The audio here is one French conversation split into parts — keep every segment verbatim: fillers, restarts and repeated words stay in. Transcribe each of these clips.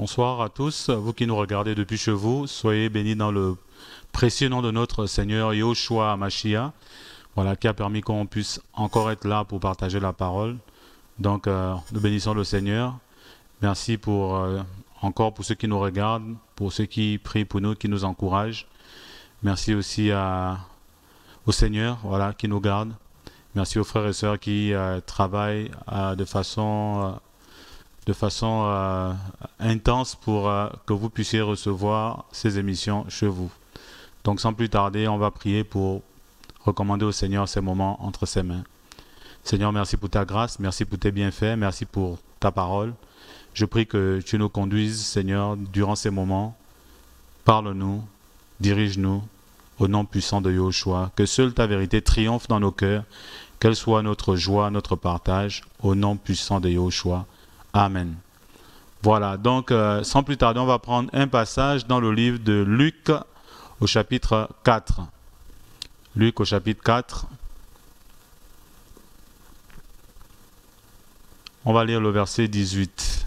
Bonsoir à tous, vous qui nous regardez depuis chez vous, soyez bénis dans le précieux nom de notre Seigneur Yoshua Mashiach, voilà, qui a permis qu'on puisse encore être là pour partager la parole. Donc, euh, nous bénissons le Seigneur. Merci pour, euh, encore pour ceux qui nous regardent, pour ceux qui prient pour nous, qui nous encouragent. Merci aussi à, au Seigneur, voilà, qui nous garde. Merci aux frères et sœurs qui euh, travaillent euh, de façon... Euh, de façon euh, intense pour euh, que vous puissiez recevoir ces émissions chez vous. Donc sans plus tarder, on va prier pour recommander au Seigneur ces moments entre ses mains. Seigneur, merci pour ta grâce, merci pour tes bienfaits, merci pour ta parole. Je prie que tu nous conduises, Seigneur, durant ces moments. Parle-nous, dirige-nous, au nom puissant de Yoshua. Que seule ta vérité triomphe dans nos cœurs, qu'elle soit notre joie, notre partage, au nom puissant de Yoshua. Amen. Voilà, donc euh, sans plus tarder, on va prendre un passage dans le livre de Luc au chapitre quatre. Luc au chapitre quatre. On va lire le verset dix-huit.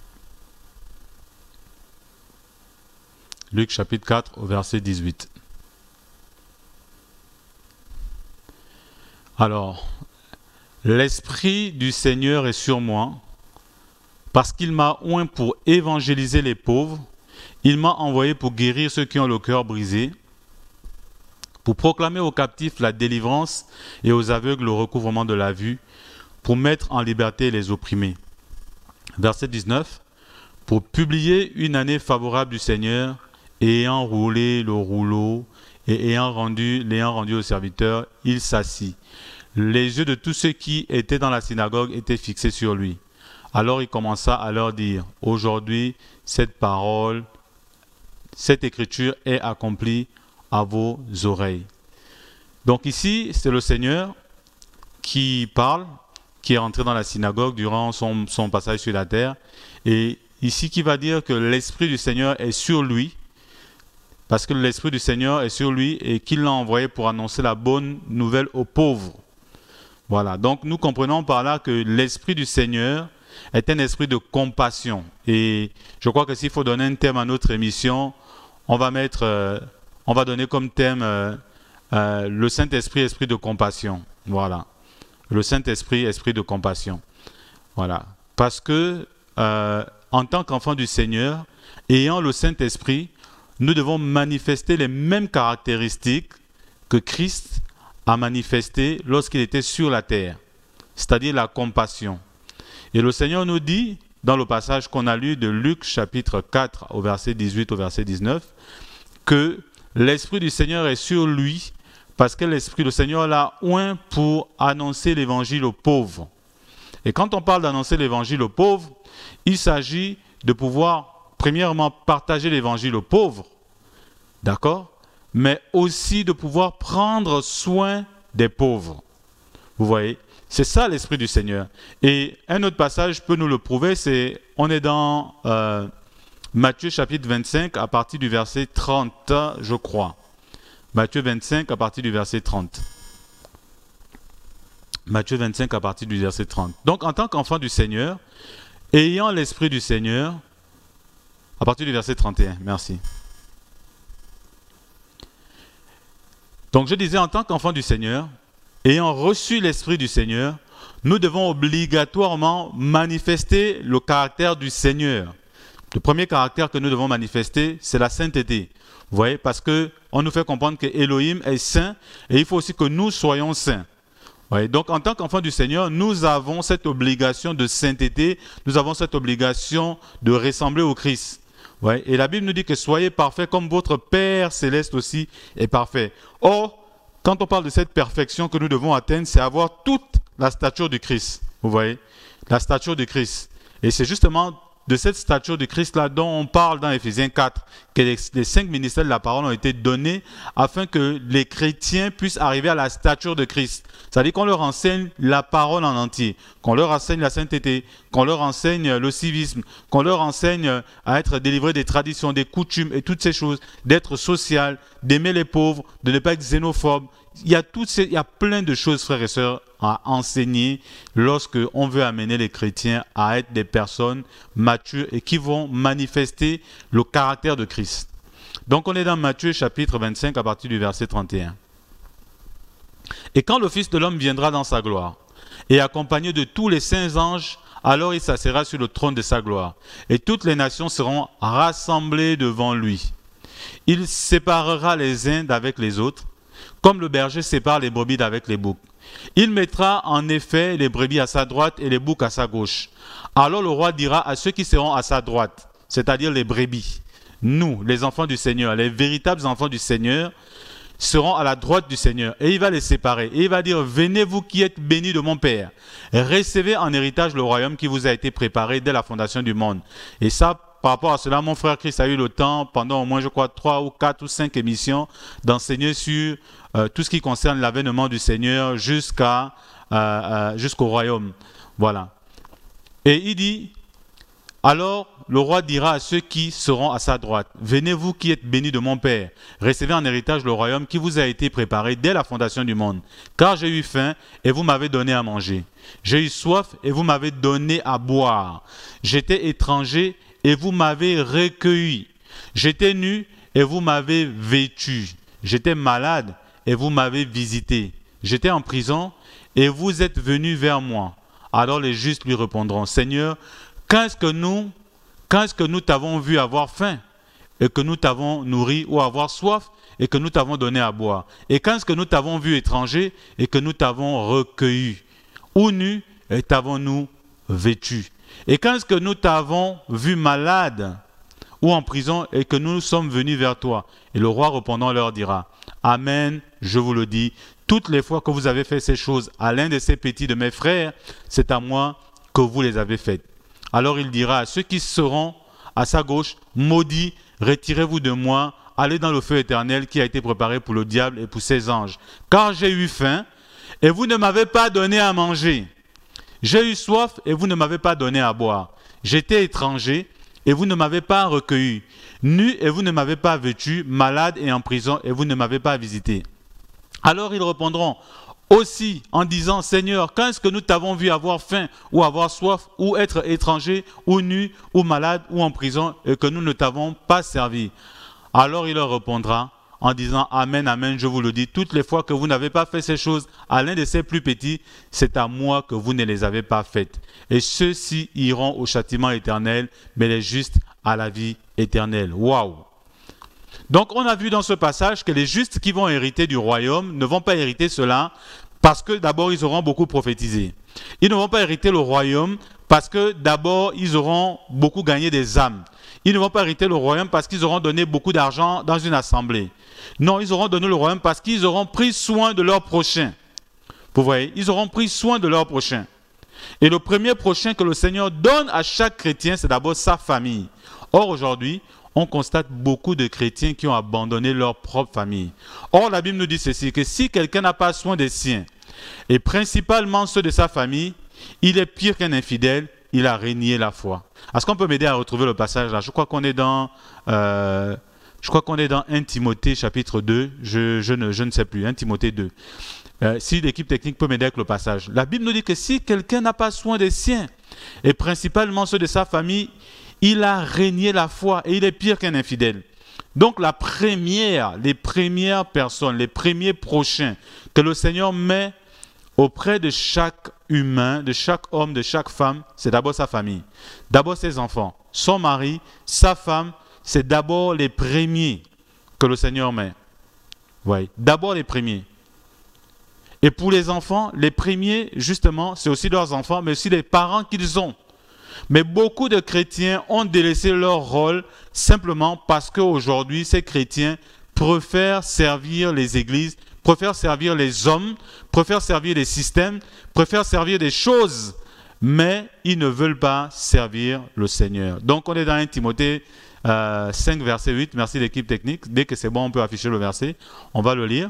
Luc chapitre quatre au verset dix-huit. Alors, l'Esprit du Seigneur est sur moi, parce qu'il m'a oint pour évangéliser les pauvres, il m'a envoyé pour guérir ceux qui ont le cœur brisé, pour proclamer aux captifs la délivrance et aux aveugles le recouvrement de la vue, pour mettre en liberté les opprimés. Verset dix-neuf. Pour publier une année favorable du Seigneur, et ayant roulé le rouleau et ayant rendu, l'ayant rendu au serviteur, il s'assit. Les yeux de tous ceux qui étaient dans la synagogue étaient fixés sur lui. Alors il commença à leur dire, aujourd'hui, cette parole, cette écriture est accomplie à vos oreilles. Donc ici, c'est le Seigneur qui parle, qui est rentré dans la synagogue durant son, son passage sur la terre. Et ici, qui va dire que l'Esprit du Seigneur est sur lui, parce que l'Esprit du Seigneur est sur lui et qu'il l'a envoyé pour annoncer la bonne nouvelle aux pauvres. Voilà, donc nous comprenons par là que l'Esprit du Seigneur est un esprit de compassion. Et je crois que s'il faut donner un thème à notre émission, on va mettre, euh, on va donner comme thème euh, euh, le Saint-Esprit, esprit de compassion. Voilà. Le Saint-Esprit, esprit de compassion. Voilà. Parce que, euh, en tant qu'enfant du Seigneur, ayant le Saint-Esprit, nous devons manifester les mêmes caractéristiques que Christ a manifestées lorsqu'il était sur la terre, c'est-à-dire la compassion. Et le Seigneur nous dit, dans le passage qu'on a lu de Luc chapitre quatre au verset dix-huit au verset dix-neuf, que l'Esprit du Seigneur est sur lui parce que l'Esprit du Seigneur l'a oint pour annoncer l'évangile aux pauvres. Et quand on parle d'annoncer l'évangile aux pauvres, il s'agit de pouvoir, premièrement, partager l'évangile aux pauvres, d'accord, mais aussi de pouvoir prendre soin des pauvres. Vous voyez ? C'est ça l'Esprit du Seigneur. Et un autre passage peut nous le prouver, c'est, on est dans euh, Matthieu chapitre vingt-cinq à partir du verset trente, je crois. Matthieu vingt-cinq à partir du verset trente. Matthieu vingt-cinq à partir du verset trente. Donc en tant qu'enfant du Seigneur, ayant l'Esprit du Seigneur, à partir du verset trente et un, merci. Donc je disais, en tant qu'enfant du Seigneur, ayant reçu l'Esprit du Seigneur, nous devons obligatoirement manifester le caractère du Seigneur. Le premier caractère que nous devons manifester, c'est la sainteté. Vous voyez, parce qu'on nous fait comprendre que Elohim est saint et il faut aussi que nous soyons saints. Vous voyez, donc en tant qu'enfant du Seigneur, nous avons cette obligation de sainteté, nous avons cette obligation de ressembler au Christ. Vous voyez, et la Bible nous dit que soyez parfaits comme votre Père céleste aussi est parfait. Or, quand on parle de cette perfection que nous devons atteindre, c'est avoir toute la stature du Christ. Vous voyez, la stature du Christ. Et c'est justement de cette stature du Christ-là dont on parle dans Éphésiens quatre, que les, les cinq ministères de la parole ont été donnés afin que les chrétiens puissent arriver à la stature de Christ. C'est-à-dire qu'on leur enseigne la parole en entier, qu'on leur enseigne la sainteté, qu'on leur enseigne le civisme, qu'on leur enseigne à être délivrés des traditions, des coutumes et toutes ces choses, d'être social, d'aimer les pauvres, de ne pas être xénophobe. il y a toutes ces, il y a plein de choses, frères et sœurs, à enseigner lorsque on veut amener les chrétiens à être des personnes matures et qui vont manifester le caractère de Christ. Donc on est dans Matthieu chapitre vingt-cinq à partir du verset trente et un. Et quand le Fils de l'homme viendra dans sa gloire, et accompagné de tous les saints anges, alors il s'assiera sur le trône de sa gloire, et toutes les nations seront rassemblées devant lui. Il séparera les uns d'avec les autres, comme le berger sépare les brebis d'avec les boucs. Il mettra en effet les brebis à sa droite et les boucs à sa gauche. Alors le roi dira à ceux qui seront à sa droite, c'est-à-dire les brebis, nous, les enfants du Seigneur, les véritables enfants du Seigneur, seront à la droite du Seigneur. Et il va les séparer. Et il va dire, venez vous qui êtes bénis de mon Père. Recevez en héritage le royaume qui vous a été préparé dès la fondation du monde. Et ça, par rapport à cela, mon frère Christ a eu le temps, pendant au moins, je crois, trois ou quatre ou cinq émissions, d'enseigner sur euh, tout ce qui concerne l'avènement du Seigneur jusqu'à, euh, euh, jusqu'au royaume. Voilà. Et il dit, alors le roi dira à ceux qui seront à sa droite, venez vous qui êtes bénis de mon Père, recevez en héritage le royaume qui vous a été préparé dès la fondation du monde. Car j'ai eu faim et vous m'avez donné à manger. J'ai eu soif et vous m'avez donné à boire. J'étais étranger et vous m'avez recueilli. J'étais nu et vous m'avez vêtu. J'étais malade et vous m'avez visité. J'étais en prison et vous êtes venus vers moi. Alors les justes lui répondront, Seigneur, quand est-ce que nous, quand est-ce que nous t'avons vu avoir faim et que nous t'avons nourri, ou avoir soif et que nous t'avons donné à boire? Et quand est-ce que nous t'avons vu étranger et que nous t'avons recueilli, ou nu et t'avons-nous vêtu? Et quand est-ce que nous t'avons vu malade ou en prison et que nous sommes venus vers toi? Et le roi répondant leur dira, Amen, je vous le dis, toutes les fois que vous avez fait ces choses à l'un de ces petits de mes frères, c'est à moi que vous les avez faites. Alors il dira à ceux qui seront à sa gauche, maudits, retirez-vous de moi, allez dans le feu éternel qui a été préparé pour le diable et pour ses anges. Car j'ai eu faim et vous ne m'avez pas donné à manger. J'ai eu soif et vous ne m'avez pas donné à boire. J'étais étranger et vous ne m'avez pas recueilli. Nu et vous ne m'avez pas vêtu, malade et en prison et vous ne m'avez pas visité. Alors ils répondront aussi en disant, Seigneur, quand est-ce que nous t'avons vu avoir faim ou avoir soif ou être étranger ou nu ou malade ou en prison et que nous ne t'avons pas servi? Alors il leur répondra en disant, Amen, Amen, je vous le dis, toutes les fois que vous n'avez pas fait ces choses à l'un de ces plus petits, c'est à moi que vous ne les avez pas faites. Et ceux-ci iront au châtiment éternel, mais les justes à la vie éternelle. Waouh! Donc on a vu dans ce passage que les justes qui vont hériter du royaume ne vont pas hériter cela parce que d'abord ils auront beaucoup prophétisé. Ils ne vont pas hériter le royaume parce que d'abord ils auront beaucoup gagné des âmes. Ils ne vont pas hériter le royaume parce qu'ils auront donné beaucoup d'argent dans une assemblée. Non, ils auront donné le royaume parce qu'ils auront pris soin de leur prochain. Vous voyez, ils auront pris soin de leur prochain. Et le premier prochain que le Seigneur donne à chaque chrétien, c'est d'abord sa famille. Or aujourd'hui, on constate beaucoup de chrétiens qui ont abandonné leur propre famille. Or, la Bible nous dit ceci, que si quelqu'un n'a pas soin des siens, et principalement ceux de sa famille, il est pire qu'un infidèle, il a renié la foi. Est-ce qu'on peut m'aider à retrouver le passage là? Je crois qu'on est dans, euh, je crois qu'on est dans un Timothée chapitre deux, je, je, ne, je ne sais plus, un Timothée deux. Euh, si l'équipe technique peut m'aider avec le passage. La Bible nous dit que si quelqu'un n'a pas soin des siens, et principalement ceux de sa famille, il a renié la foi et il est pire qu'un infidèle. Donc la première, les premières personnes, les premiers prochains que le Seigneur met auprès de chaque humain, de chaque homme, de chaque femme, c'est d'abord sa famille. D'abord ses enfants, son mari, sa femme, c'est d'abord les premiers que le Seigneur met. Oui, d'abord les premiers. Et pour les enfants, les premiers, justement, c'est aussi leurs enfants, mais aussi les parents qu'ils ont. Mais beaucoup de chrétiens ont délaissé leur rôle simplement parce qu'aujourd'hui, ces chrétiens préfèrent servir les églises, préfèrent servir les hommes, préfèrent servir les systèmes, préfèrent servir des choses, mais ils ne veulent pas servir le Seigneur. Donc on est dans un Timothée euh, cinq, verset huit. Merci l'équipe technique. Dès que c'est bon, on peut afficher le verset. On va le lire.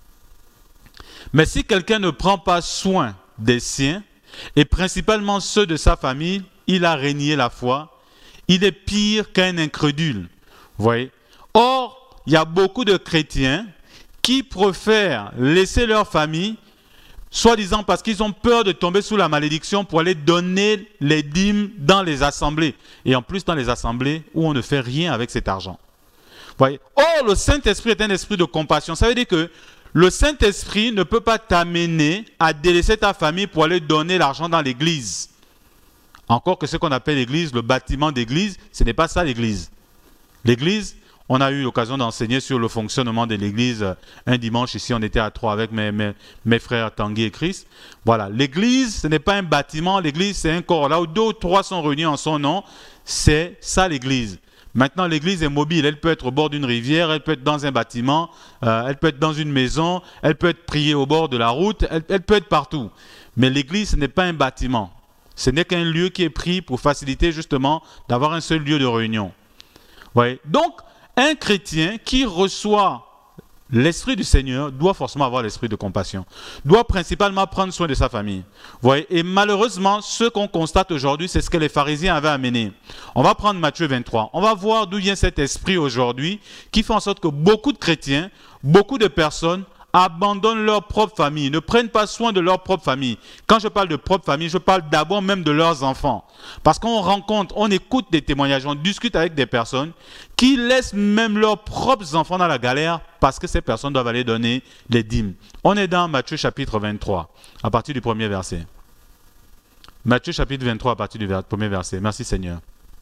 Mais si quelqu'un ne prend pas soin des siens, et principalement ceux de sa famille, il a renié la foi, il est pire qu'un incrédule. Vous voyez? Or, il y a beaucoup de chrétiens qui préfèrent laisser leur famille, soi-disant parce qu'ils ont peur de tomber sous la malédiction pour aller donner les dîmes dans les assemblées. Et en plus dans les assemblées où on ne fait rien avec cet argent. Voyez. Or, le Saint-Esprit est un esprit de compassion. Ça veut dire que le Saint-Esprit ne peut pas t'amener à délaisser ta famille pour aller donner l'argent dans l'église. Encore que ce qu'on appelle l'église, le bâtiment d'église, ce n'est pas ça l'église. L'église, on a eu l'occasion d'enseigner sur le fonctionnement de l'église un dimanche. Ici, on était à trois avec mes, mes, mes frères Tanguy et Chris. Voilà, l'église, ce n'est pas un bâtiment. L'église, c'est un corps. Là où deux ou trois sont réunis en son nom, c'est ça l'église. Maintenant, l'église est mobile. Elle peut être au bord d'une rivière, elle peut être dans un bâtiment, euh, elle peut être dans une maison, elle peut être priée au bord de la route, elle, elle peut être partout. Mais l'église, ce n'est pas un bâtiment. Ce n'est qu'un lieu qui est pris pour faciliter justement d'avoir un seul lieu de réunion. Ouais. Donc, un chrétien qui reçoit l'Esprit du Seigneur doit forcément avoir l'esprit de compassion, doit principalement prendre soin de sa famille. Vous voyez? Et malheureusement, ce qu'on constate aujourd'hui, c'est ce que les pharisiens avaient amené. On va prendre Matthieu vingt-trois. On va voir d'où vient cet esprit aujourd'hui qui fait en sorte que beaucoup de chrétiens, beaucoup de personnes abandonnent leur propre famille, ne prennent pas soin de leur propre famille. Quand je parle de propre famille, je parle d'abord même de leurs enfants. Parce qu'on rencontre, on écoute des témoignages, on discute avec des personnes qui laissent même leurs propres enfants dans la galère parce que ces personnes doivent aller donner les dîmes. On est dans Matthieu chapitre vingt-trois, à partir du premier verset. Matthieu chapitre vingt-trois, à partir du premier verset. Merci Seigneur.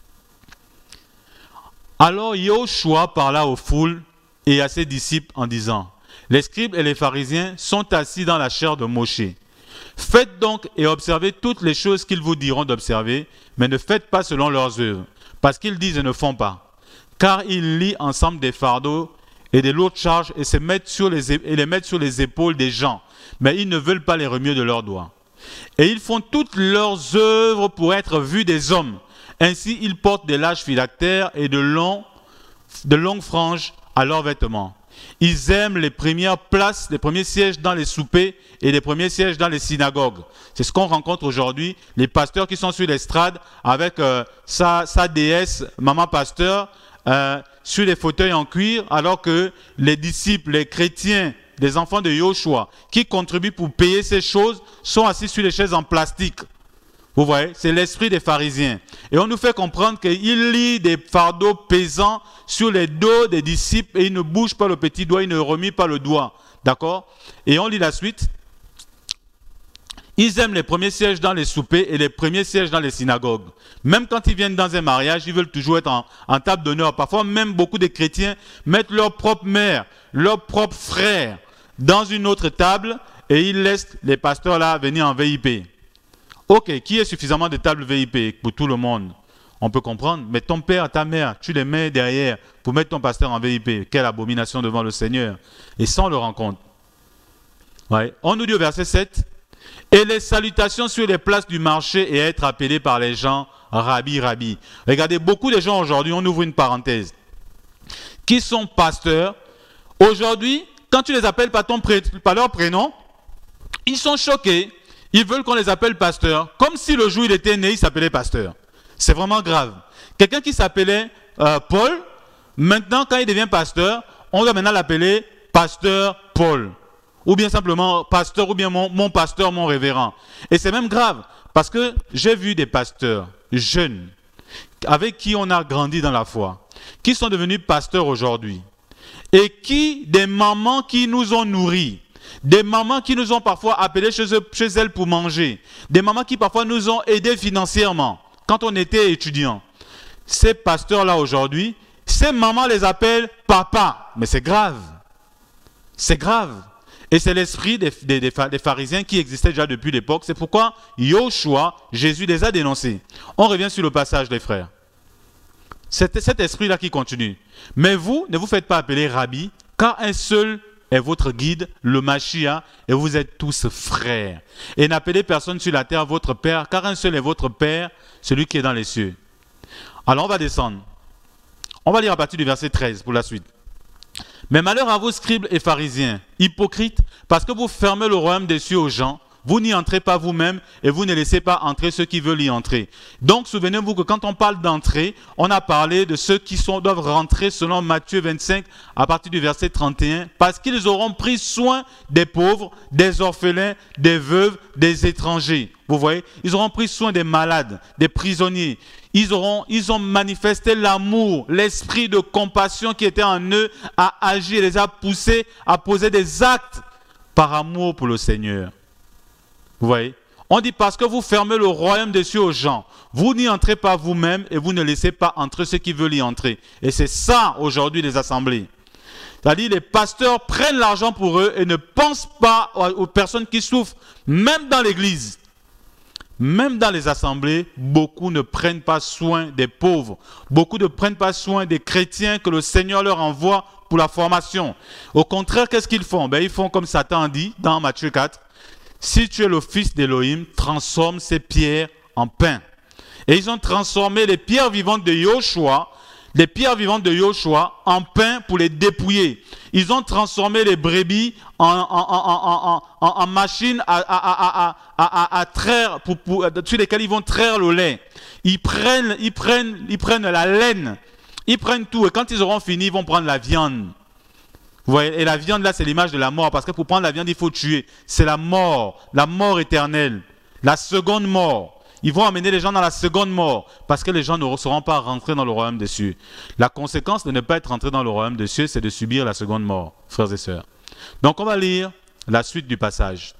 Alors Yahushua parla aux foules et à ses disciples en disant: les scribes et les pharisiens sont assis dans la chaire de Moshe. Faites donc et observez toutes les choses qu'ils vous diront d'observer, mais ne faites pas selon leurs œuvres, parce qu'ils disent et ne font pas. Car ils lient ensemble des fardeaux et des lourdes charges et, se mettent sur les, et les mettent sur les épaules des gens, mais ils ne veulent pas les remuer de leurs doigts. Et ils font toutes leurs œuvres pour être vus des hommes. Ainsi, ils portent des larges phylactères et de, longs, de longues franges à leurs vêtements. Ils aiment les premières places, les premiers sièges dans les soupers et les premiers sièges dans les synagogues. C'est ce qu'on rencontre aujourd'hui, les pasteurs qui sont sur l'estrade avec euh, sa, sa déesse, maman pasteur, euh, sur les fauteuils en cuir, alors que les disciples, les chrétiens, les enfants de Yahushua, qui contribuent pour payer ces choses, sont assis sur les chaises en plastique. Vous voyez, c'est l'esprit des pharisiens. Et on nous fait comprendre qu'il lit des fardeaux pesants sur les dos des disciples et il ne bouge pas le petit doigt, il ne remue pas le doigt. D'accord? Et on lit la suite. Ils aiment les premiers sièges dans les soupers et les premiers sièges dans les synagogues. Même quand ils viennent dans un mariage, ils veulent toujours être en, en table d'honneur. Parfois, même beaucoup de chrétiens mettent leur propre mère, leur propre frère dans une autre table et ils laissent les pasteurs là venir en V I P. Ok, qui est suffisamment de tables V I P pour tout le monde? On peut comprendre, mais ton père, ta mère, tu les mets derrière pour mettre ton pasteur en V I P. Quelle abomination devant le Seigneur. Et ça, on le rencontre. Ouais. On nous dit au verset sept, et les salutations sur les places du marché et être appelés par les gens, Rabbi, Rabbi. Regardez, beaucoup de gens aujourd'hui, on ouvre une parenthèse, qui sont pasteurs. Aujourd'hui, quand tu les appelles par, ton pré par leur prénom, ils sont choqués. Ils veulent qu'on les appelle pasteur, comme si le jour où il était né, il s'appelait pasteur. C'est vraiment grave. Quelqu'un qui s'appelait euh, Paul, maintenant quand il devient pasteur, on doit maintenant l'appeler pasteur Paul. Ou bien simplement pasteur, ou bien mon, mon pasteur, mon révérend. Et c'est même grave, parce que j'ai vu des pasteurs jeunes, avec qui on a grandi dans la foi, qui sont devenus pasteurs aujourd'hui. Et qui, des mamans qui nous ont nourris, des mamans qui nous ont parfois appelés chez, eux, chez elles pour manger. Des mamans qui parfois nous ont aidés financièrement quand on était étudiants. Ces pasteurs-là aujourd'hui, ces mamans les appellent papa. Mais c'est grave. C'est grave. Et c'est l'esprit des, des, des, des pharisiens qui existait déjà depuis l'époque. C'est pourquoi Yahushua, Jésus les a dénoncés. On revient sur le passage, les frères. C'est cet esprit-là qui continue. Mais vous, ne vous faites pas appeler Rabbi, car un seul est votre guide, le Mashiach, et vous êtes tous frères. Et n'appelez personne sur la terre votre Père, car un seul est votre Père, celui qui est dans les cieux. Alors on va descendre. On va lire à partir du verset treize pour la suite. Mais malheur à vous, scribes et pharisiens, hypocrites, parce que vous fermez le royaume des cieux aux gens, Vous n'y entrez pas vous-même et vous ne laissez pas entrer ceux qui veulent y entrer. Donc, souvenez-vous que quand on parle d'entrée, on a parlé de ceux qui sont, doivent rentrer selon Matthieu vingt-cinq à partir du verset trente et un, parce qu'ils auront pris soin des pauvres, des orphelins, des veuves, des étrangers. Vous voyez, ils auront pris soin des malades, des prisonniers. Ils, auront, ils ont manifesté l'amour, l'esprit de compassion qui était en eux à agir, les a poussés à poser des actes par amour pour le Seigneur. Vous voyez, on dit parce que vous fermez le royaume des cieux aux gens, vous n'y entrez pas vous-même et vous ne laissez pas entrer ceux qui veulent y entrer. Et c'est ça aujourd'hui les assemblées. C'est-à-dire les pasteurs prennent l'argent pour eux et ne pensent pas aux personnes qui souffrent, même dans l'église. Même dans les assemblées, beaucoup ne prennent pas soin des pauvres. Beaucoup ne prennent pas soin des chrétiens que le Seigneur leur envoie pour la formation. Au contraire, qu'est-ce qu'ils font? Ben, ils font comme Satan dit dans Matthieu quatre. Si tu es le fils d'Élohim, transforme ces pierres en pain. Et ils ont transformé les pierres vivantes de Yoshua, les pierres vivantes de Yoshua en pain pour les dépouiller. Ils ont transformé les brebis en, en, en, en, en, en machines à, à, à, à, à, à traire, pour, pour, sur lesquelles ils vont traire le lait. Ils prennent, ils, prennent, ils prennent la laine, ils prennent tout. Et quand ils auront fini, ils vont prendre la viande. Vous voyez, et la viande là, c'est l'image de la mort. Parce que pour prendre la viande, il faut tuer. C'est la mort, la mort éternelle, la seconde mort. Ils vont amener les gens dans la seconde mort parce que les gens ne seront pas rentrés dans le royaume des cieux. La conséquence de ne pas être rentré dans le royaume des cieux, c'est de subir la seconde mort, frères et sœurs. Donc on va lire la suite du passage.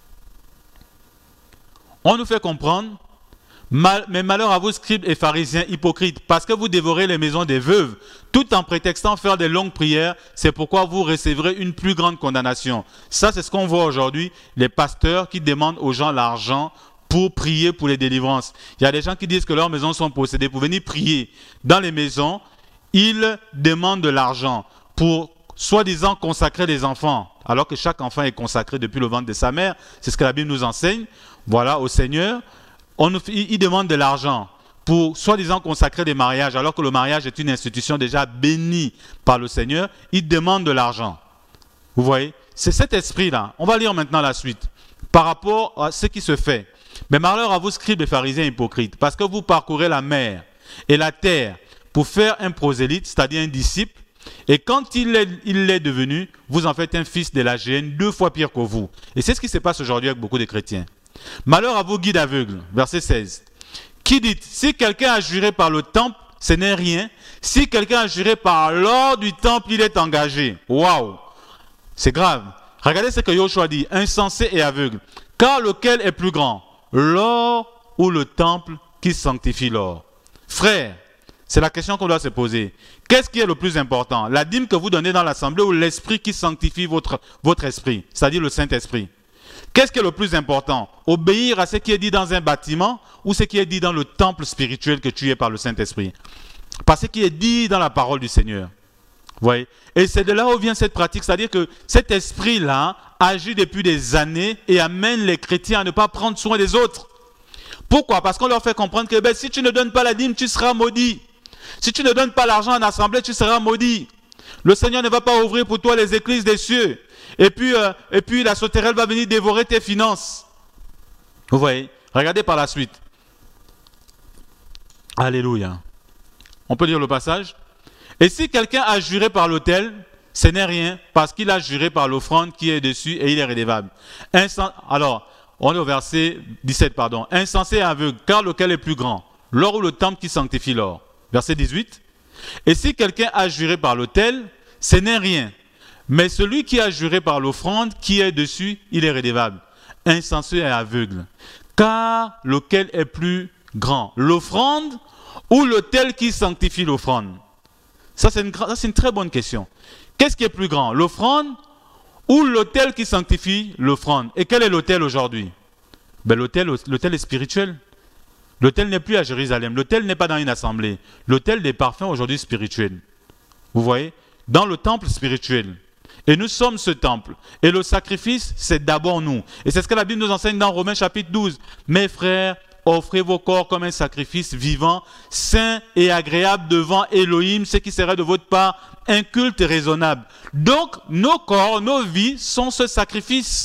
On nous fait comprendre, mal, mais malheur à vous scribes et pharisiens hypocrites, parce que vous dévorez les maisons des veuves, tout en prétextant faire des longues prières, c'est pourquoi vous recevrez une plus grande condamnation. Ça, c'est ce qu'on voit aujourd'hui, les pasteurs qui demandent aux gens l'argent pour prier pour les délivrances. Il y a des gens qui disent que leurs maisons sont possédées. Pour venir prier dans les maisons, ils demandent de l'argent pour soi-disant consacrer les enfants, alors que chaque enfant est consacré depuis le ventre de sa mère. C'est ce que la Bible nous enseigne. Voilà, au Seigneur. On, ils demandent de l'argent pour soi-disant consacrer des mariages, alors que le mariage est une institution déjà bénie par le Seigneur. Ils demandent de l'argent. Vous voyez? C'est cet esprit-là. On va lire maintenant la suite. Par rapport à ce qui se fait. Mais malheur à vous, scribes et pharisiens hypocrites, parce que vous parcourez la mer et la terre pour faire un prosélyte, c'est-à-dire un disciple, et quand il l'est il est devenu, vous en faites un fils de la géhenne, deux fois pire que vous. Et c'est ce qui se passe aujourd'hui avec beaucoup de chrétiens. Malheur à vous, guides aveugles, verset seize, qui dit, si quelqu'un a juré par le temple, ce n'est rien. Si quelqu'un a juré par l'or du temple, il est engagé. Waouh! C'est grave. Regardez ce que Yoshua dit, insensé et aveugle. Car lequel est plus grand? L'or ou le temple qui sanctifie l'or? Frère, c'est la question qu'on doit se poser. Qu'est-ce qui est le plus important? La dîme que vous donnez dans l'assemblée ou l'esprit qui sanctifie votre, votre esprit, c'est-à-dire le Saint-Esprit? Qu'est-ce qui est le plus important? Obéir à ce qui est dit dans un bâtiment ou ce qui est dit dans le temple spirituel que tu es par le Saint-Esprit? Parce que ce qui est dit dans la parole du Seigneur. Vous voyez? Et c'est de là où vient cette pratique, c'est-à-dire que cet esprit-là agit depuis des années et amène les chrétiens à ne pas prendre soin des autres. Pourquoi? Parce qu'on leur fait comprendre que ben, si tu ne donnes pas la dîme, tu seras maudit. Si tu ne donnes pas l'argent en assemblée, tu seras maudit. Le Seigneur ne va pas ouvrir pour toi les églises des cieux. Et puis, euh, et puis la sauterelle va venir dévorer tes finances. Vous voyez? Regardez par la suite. Alléluia. On peut lire le passage? Et si quelqu'un a juré par l'autel, ce n'est rien, parce qu'il a juré par l'offrande qui est dessus et il est redevable. Insens... Alors, on est au verset dix-sept, pardon. Insensé et aveugle, car lequel est plus grand? L'or ou le temple qui sanctifie l'or? Verset dix-huit. Et si quelqu'un a juré par l'autel, ce n'est rien. Mais celui qui a juré par l'offrande qui est dessus, il est redevable. Insensé et aveugle. Car lequel est plus grand? L'offrande ou l'autel qui sanctifie l'offrande? Ça, c'est une, une très bonne question. Qu'est-ce qui est plus grand? L'offrande ou l'autel qui sanctifie l'offrande? Et quel est l'autel aujourd'hui? Ben, l'autel, l'autel est spirituel. L'autel n'est plus à Jérusalem. L'autel n'est pas dans une assemblée. L'autel des parfums aujourd'hui spirituel. Vous voyez? Dans le temple spirituel. Et nous sommes ce temple. Et le sacrifice, c'est d'abord nous. Et c'est ce que la Bible nous enseigne dans Romains chapitre douze. Mes frères, offrez vos corps comme un sacrifice vivant, saint et agréable devant Elohim, ce qui serait de votre part un culte raisonnable. Donc, nos corps, nos vies sont ce sacrifice.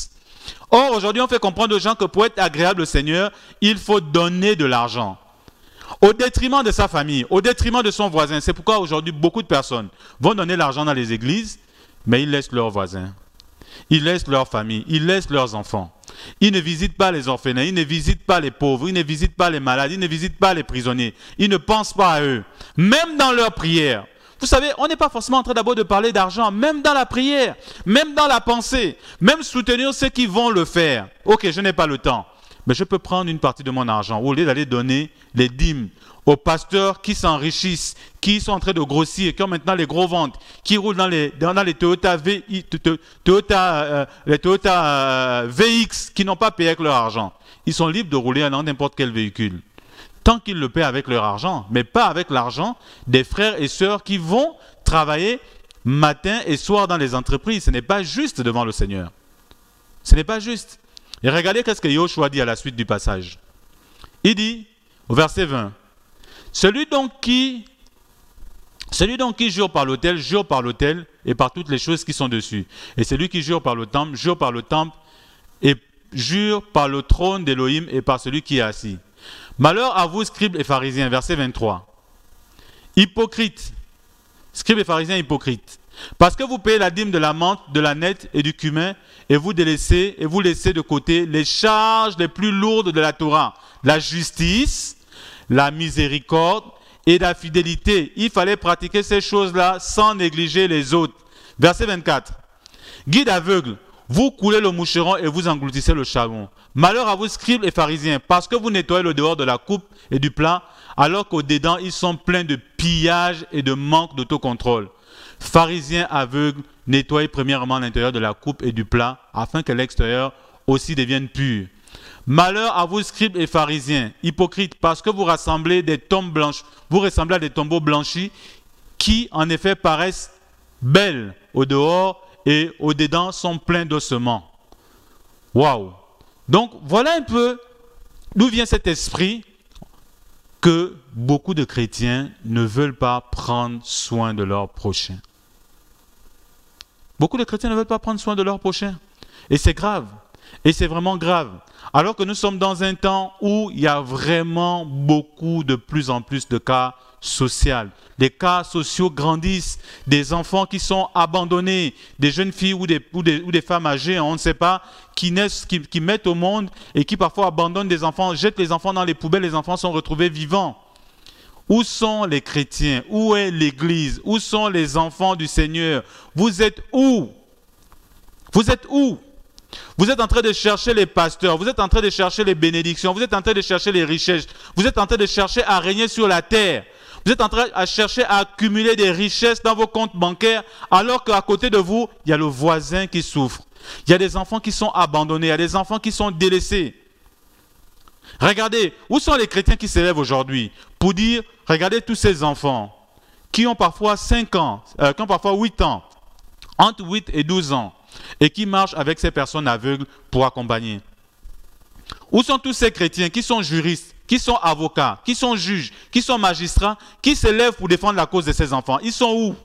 Or, aujourd'hui, on fait comprendre aux gens que pour être agréable au Seigneur, il faut donner de l'argent. Au détriment de sa famille, au détriment de son voisin. C'est pourquoi aujourd'hui, beaucoup de personnes vont donner l'argent dans les églises, mais ils laissent leurs voisins. Ils laissent leur famille, ils laissent leurs enfants. Ils ne visitent pas les orphelins, ils ne visitent pas les pauvres, ils ne visitent pas les malades, ils ne visitent pas les prisonniers. Ils ne pensent pas à eux. Même dans leur prière. Vous savez, on n'est pas forcément en train d'abord de parler d'argent, même dans la prière, même dans la pensée, même soutenir ceux qui vont le faire. Ok, je n'ai pas le temps, mais je peux prendre une partie de mon argent au lieu d'aller donner les dîmes aux pasteurs qui s'enrichissent, qui sont en train de grossir, qui ont maintenant les gros ventres, qui roulent dans les, dans les Toyota, v, Toyota, euh, les Toyota euh, V X, qui n'ont pas payé avec leur argent. Ils sont libres de rouler dans n'importe quel véhicule, tant qu'ils le paient avec leur argent, mais pas avec l'argent des frères et sœurs qui vont travailler matin et soir dans les entreprises. Ce n'est pas juste devant le Seigneur. Ce n'est pas juste. Et regardez qu'est-ce que Yoshua dit à la suite du passage. Il dit, au verset vingt, Celui donc qui, celui donc qui jure par l'autel, jure par l'autel et par toutes les choses qui sont dessus. Et celui qui jure par le temple, jure par le temple et jure par le trône d'Élohim et par celui qui est assis. Malheur à vous, scribes et pharisiens, verset vingt-trois. Hypocrites, scribes et pharisiens hypocrites, parce que vous payez la dîme de la menthe, de la nette et du cumin, et vous délaissez et vous laissez de côté les charges les plus lourdes de la Torah, la justice, la miséricorde et la fidélité. Il fallait pratiquer ces choses-là sans négliger les autres. Verset vingt-quatre. Guide aveugle, vous coulez le moucheron et vous engloutissez le charbon. Malheur à vous, scribes et pharisiens, parce que vous nettoyez le dehors de la coupe et du plat, alors qu'au-dedans, ils sont pleins de pillage et de manque d'autocontrôle. Pharisiens aveugles, nettoyez premièrement l'intérieur de la coupe et du plat, afin que l'extérieur aussi devienne pur. Malheur à vous, scribes et pharisiens, hypocrites, parce que vous rassemblez des tombes blanches, vous ressemblez à des tombeaux blanchis, qui en effet paraissent belles au dehors et au dedans sont pleins d'ossements. Waouh! Donc voilà un peu d'où vient cet esprit que beaucoup de chrétiens ne veulent pas prendre soin de leur prochain. Beaucoup de chrétiens ne veulent pas prendre soin de leur prochain. Et c'est grave. Et c'est vraiment grave. Alors que nous sommes dans un temps où il y a vraiment beaucoup de plus en plus de cas sociaux. Les cas sociaux grandissent. Des enfants qui sont abandonnés, des jeunes filles ou des, ou des, ou des femmes âgées, on ne sait pas, qui naissent, qui, qui mettent au monde et qui parfois abandonnent des enfants, jettent les enfants dans les poubelles, les enfants sont retrouvés vivants. Où sont les chrétiens? Où est l'Église? Où sont les enfants du Seigneur? Vous êtes où? Vous êtes où? Vous êtes en train de chercher les pasteurs, vous êtes en train de chercher les bénédictions, vous êtes en train de chercher les richesses, vous êtes en train de chercher à régner sur la terre. Vous êtes en train de chercher à accumuler des richesses dans vos comptes bancaires, alors qu'à côté de vous, il y a le voisin qui souffre. Il y a des enfants qui sont abandonnés, il y a des enfants qui sont délaissés. Regardez, où sont les chrétiens qui s'élèvent aujourd'hui pour dire, regardez tous ces enfants qui ont parfois cinq ans, euh, qui ont parfois huit ans, entre huit et douze ans, et qui marchent avec ces personnes aveugles pour accompagner. Où sont tous ces chrétiens qui sont juristes, qui sont avocats, qui sont juges, qui sont magistrats, qui s'élèvent pour défendre la cause de ces enfants? Ils sont où?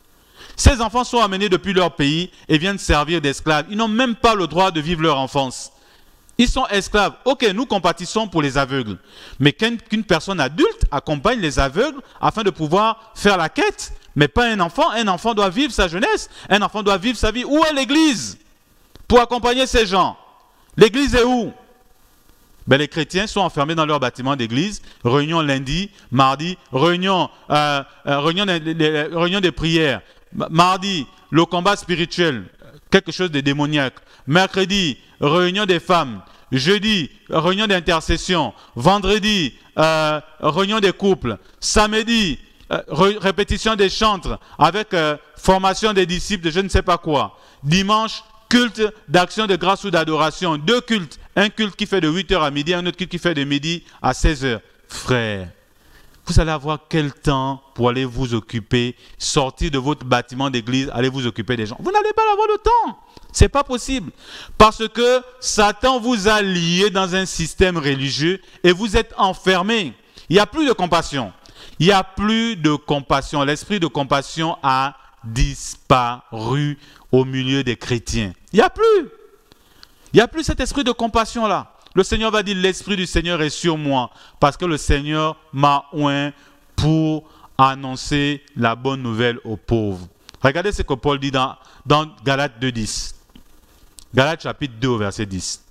Ces enfants sont amenés depuis leur pays et viennent servir d'esclaves. Ils n'ont même pas le droit de vivre leur enfance. Ils sont esclaves. Ok, nous compatissons pour les aveugles. Mais qu'une personne adulte accompagne les aveugles afin de pouvoir faire la quête, mais pas un enfant. Un enfant doit vivre sa jeunesse. Un enfant doit vivre sa vie. Où est l'église pour accompagner ces gens? L'église est où? Ben, les chrétiens sont enfermés dans leur bâtiment d'église. Réunion lundi, mardi, réunion, euh, euh, réunion, de, de, de, réunion de prière. Mardi, le combat spirituel, quelque chose de démoniaque. Mercredi, réunion des femmes. Jeudi, réunion d'intercession. Vendredi, euh, réunion des couples. Samedi, euh, ré répétition des chantres avec euh, formation des disciples de je ne sais pas quoi. Dimanche, culte d'action de grâce ou d'adoration. Deux cultes. Un culte qui fait de huit heures à midi, un autre culte qui fait de midi à seize heures. Frère, vous allez avoir quel temps pour aller vous occuper, sortir de votre bâtiment d'église, aller vous occuper des gens? Vous n'allez pas avoir le temps. Ce n'est pas possible. Parce que Satan vous a lié dans un système religieux et vous êtes enfermés. Il n'y a plus de compassion. Il n'y a plus de compassion. L'esprit de compassion a disparu au milieu des chrétiens. Il n'y a plus. Il n'y a plus cet esprit de compassion là. Le Seigneur va dire, l'Esprit du Seigneur est sur moi, parce que le Seigneur m'a oint pour annoncer la bonne nouvelle aux pauvres. Regardez ce que Paul dit dans, dans Galates deux dix. Galates chapitre deux, verset dix.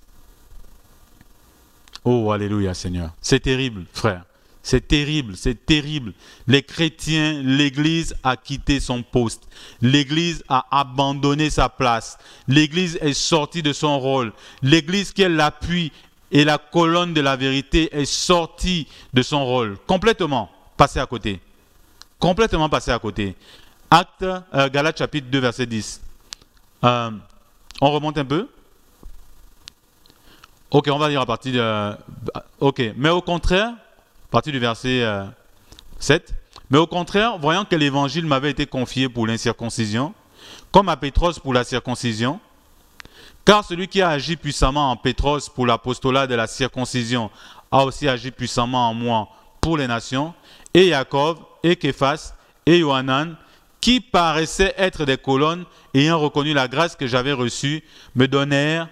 Oh, alléluia Seigneur. C'est terrible, frère. C'est terrible, c'est terrible. Les chrétiens, l'Église a quitté son poste. L'Église a abandonné sa place. L'Église est sortie de son rôle. L'Église qui est l'appui et la colonne de la vérité est sortie de son rôle. Complètement passée à côté. Complètement passée à côté. Acte, euh, Galates chapitre deux, verset dix. Euh, on remonte un peu. Ok, on va lire à partir de... Euh, ok, mais au contraire... À partir du verset euh, sept. Mais au contraire, voyant que l'évangile m'avait été confié pour l'incirconcision, comme à Pétros pour la circoncision, car celui qui a agi puissamment en Pétros pour l'apostolat de la circoncision a aussi agi puissamment en moi pour les nations, et Jacob, et Képhas, et Yohanan, qui paraissaient être des colonnes, ayant reconnu la grâce que j'avais reçue, me donnèrent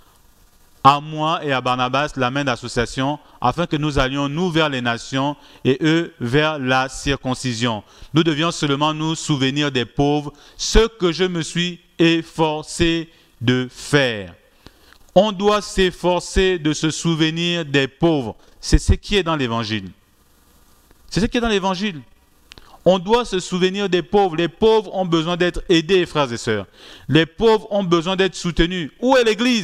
à moi et à Barnabas la main d'association, afin que nous allions nous vers les nations et eux vers la circoncision. Nous devions seulement nous souvenir des pauvres, ce que je me suis efforcé de faire. On doit s'efforcer de se souvenir des pauvres. C'est ce qui est dans l'évangile. C'est ce qui est dans l'évangile. On doit se souvenir des pauvres. Les pauvres ont besoin d'être aidés, frères et sœurs. Les pauvres ont besoin d'être soutenus. Où est l'Église ?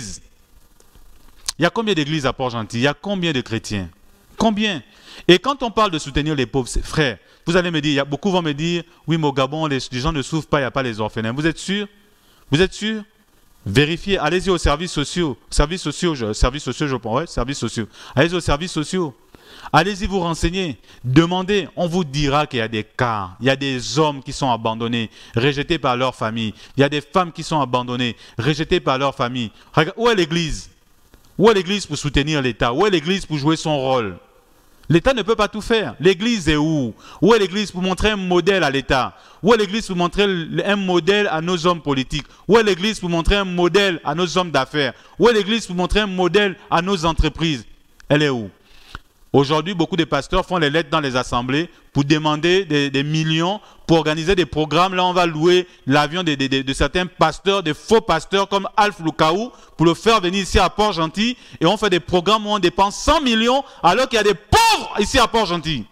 Il y a combien d'églises à Port-Gentil? Il y a combien de chrétiens? Combien? Et quand on parle de soutenir les pauvres, frères, vous allez me dire, il y a, beaucoup vont me dire, oui, mais au Gabon, les, les gens ne souffrent pas, il n'y a pas les orphelins. Vous êtes sûr? Vous êtes sûr? Vérifiez, allez-y aux services sociaux. Services sociaux, je, services sociaux, je pense, ouais, services sociaux. Allez-y aux services sociaux. Allez-y vous renseigner. Demandez, on vous dira qu'il y a des cas. Il y a des hommes qui sont abandonnés, rejetés par leur famille. Il y a des femmes qui sont abandonnées, rejetées par leur famille. Regarde, où est l'église? Où est l'église pour soutenir l'État? Où est l'église pour jouer son rôle? L'État ne peut pas tout faire. L'église est où? Où est l'église pour montrer un modèle à l'État? Où est l'église pour montrer un modèle à nos hommes politiques? Où est l'église pour montrer un modèle à nos hommes d'affaires? Où est l'église pour montrer un modèle à nos entreprises? Elle est où? Aujourd'hui, beaucoup de pasteurs font les lettres dans les assemblées pour demander des, des millions pour organiser des programmes. Là, on va louer l'avion de, de, de, de certains pasteurs, des faux pasteurs comme Alf Lukaou, pour le faire venir ici à Port-Gentil. Et on fait des programmes où on dépense cent millions alors qu'il y a des pauvres ici à Port-Gentil.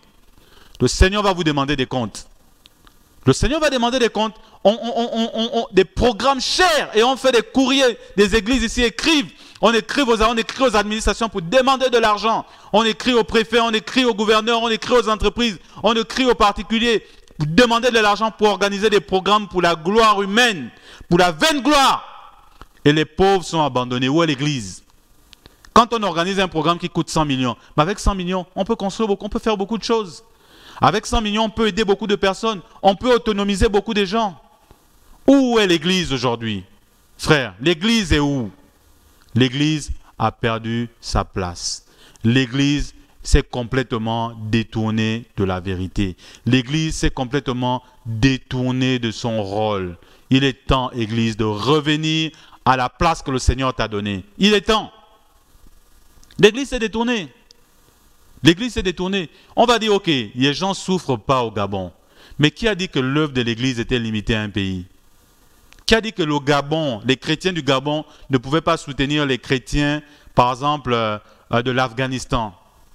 Le Seigneur va vous demander des comptes. Le Seigneur va demander des comptes. On, on, on, on, on, des programmes chers et on fait des courriers. Des églises ici écrivent. On écrit, aux, on écrit aux administrations pour demander de l'argent. On écrit au préfet, on écrit au gouverneur, on écrit aux entreprises, on écrit aux particuliers pour demander de l'argent pour organiser des programmes pour la gloire humaine, pour la vaine gloire. Et les pauvres sont abandonnés. Où est l'église? Quand on organise un programme qui coûte cent millions, mais avec cent millions, on peut construire beaucoup, on peut faire beaucoup de choses. Avec cent millions, on peut aider beaucoup de personnes. On peut autonomiser beaucoup de gens. Où est l'église aujourd'hui? Frère, l'église est où? L'église a perdu sa place. L'église s'est complètement détournée de la vérité. L'église s'est complètement détournée de son rôle. Il est temps, église, de revenir à la place que le Seigneur t'a donnée. Il est temps. L'église s'est détournée. L'église s'est détournée. On va dire, ok, les gens ne souffrent pas au Gabon. Mais qui a dit que l'œuvre de l'église était limitée à un pays? Qui a dit que le Gabon, les chrétiens du Gabon ne pouvaient pas soutenir les chrétiens, par exemple, euh, de l'Afghanistan?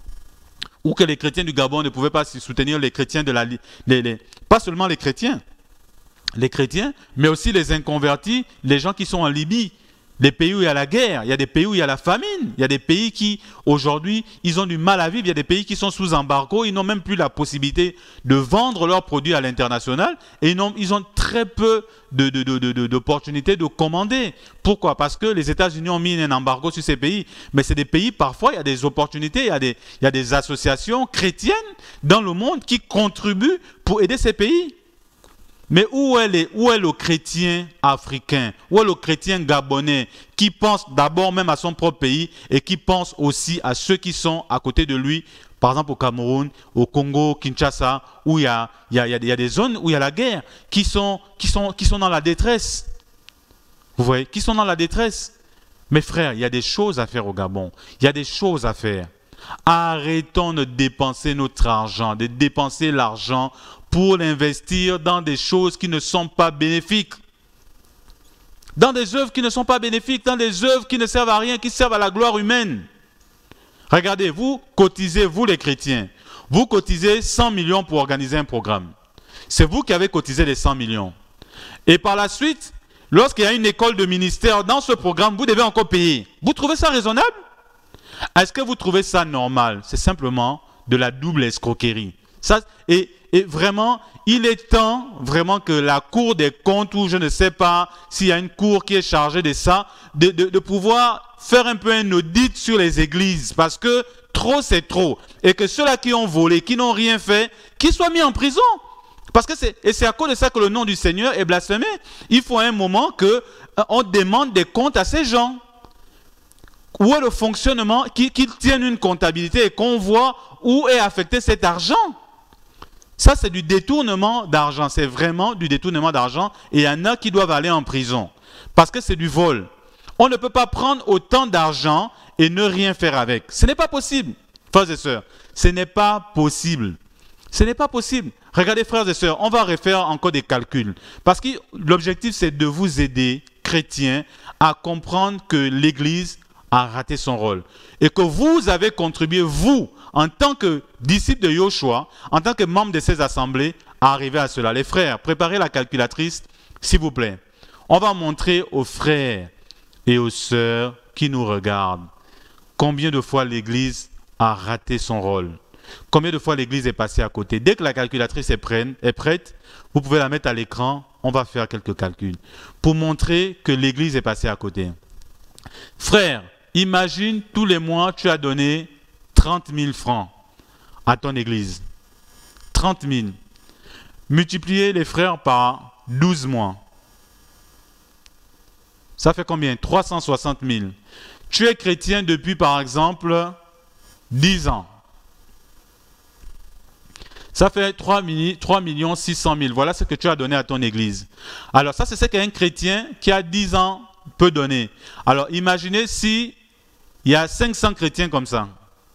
Ou que les chrétiens du Gabon ne pouvaient pas soutenir les chrétiens de la... Les, les, pas seulement les chrétiens, les chrétiens, mais aussi les inconvertis, les gens qui sont en Libye, les pays où il y a la guerre, il y a des pays où il y a la famine, il y a des pays qui, aujourd'hui, ils ont du mal à vivre, il y a des pays qui sont sous embargo, ils n'ont même plus la possibilité de vendre leurs produits à l'international et ils ont, ils ont très peu de, de, de, de, d'opportunités de commander. Pourquoi? Parce que les États-Unis ont mis un embargo sur ces pays, mais c'est des pays, parfois, il y a des opportunités, il y a des, il y a des associations chrétiennes dans le monde qui contribuent pour aider ces pays. Mais où est, les, où est le chrétien africain, où est le chrétien gabonais qui pense d'abord même à son propre pays et qui pense aussi à ceux qui sont à côté de lui, par exemple au Cameroun, au Congo, Kinshasa, où il y a, il y a, il y a des zones où il y a la guerre, qui sont, qui sont, qui sont dans la détresse. Vous voyez, qui sont dans la détresse. Mes frères, il y a des choses à faire au Gabon. Il y a des choses à faire. Arrêtons de dépenser notre argent, de dépenser l'argent pour l'investir dans des choses qui ne sont pas bénéfiques. Dans des œuvres qui ne sont pas bénéfiques, dans des œuvres qui ne servent à rien, qui servent à la gloire humaine. Regardez, vous cotisez, vous les chrétiens, vous cotisez cent millions pour organiser un programme. C'est vous qui avez cotisé les cent millions. Et par la suite, lorsqu'il y a une école de ministère dans ce programme, vous devez encore payer. Vous trouvez ça raisonnable? Est-ce que vous trouvez ça normal? C'est simplement de la double escroquerie. Ça, et, et vraiment, il est temps vraiment que la Cour des comptes, ou je ne sais pas s'il y a une cour qui est chargée de ça, de, de, de pouvoir faire un peu un audit sur les églises. Parce que trop, c'est trop. Et que ceux-là qui ont volé, qui n'ont rien fait, qu'ils soient mis en prison. Parce que c'est, et c'est à cause de ça que le nom du Seigneur est blasphémé. Il faut à un moment qu'on euh, demande des comptes à ces gens. Où est le fonctionnement, qu'ils qu'ils tiennent une comptabilité et qu'on voit où est affecté cet argent. Ça, c'est du détournement d'argent. C'est vraiment du détournement d'argent. Et il y en a qui doivent aller en prison. Parce que c'est du vol. On ne peut pas prendre autant d'argent et ne rien faire avec. Ce n'est pas possible, frères et sœurs. Ce n'est pas possible. Ce n'est pas possible. Regardez, frères et sœurs, on va refaire encore des calculs. Parce que l'objectif, c'est de vous aider, chrétiens, à comprendre que l'Église a raté son rôle. Et que vous avez contribué, vous, en tant que disciple de Yoshua, en tant que membre de ces assemblées, à arriver à cela. Les frères, préparez la calculatrice, s'il vous plaît. On va montrer aux frères et aux sœurs qui nous regardent combien de fois l'Église a raté son rôle. Combien de fois l'Église est passée à côté. Dès que la calculatrice est prête, est prête, vous pouvez la mettre à l'écran. On va faire quelques calculs pour montrer que l'Église est passée à côté. Frère, imagine tous les mois, tu as donné trente mille francs à ton Église. trente mille. Multipliez les frères par douze mois. Ça fait combien? trois cent soixante mille. Tu es chrétien depuis, par exemple, dix ans. Ça fait trois millions six cent mille. Voilà ce que tu as donné à ton Église. Alors ça, c'est ce qu'un chrétien qui a dix ans peut donner. Alors imaginez si il y a cinq cents chrétiens comme ça.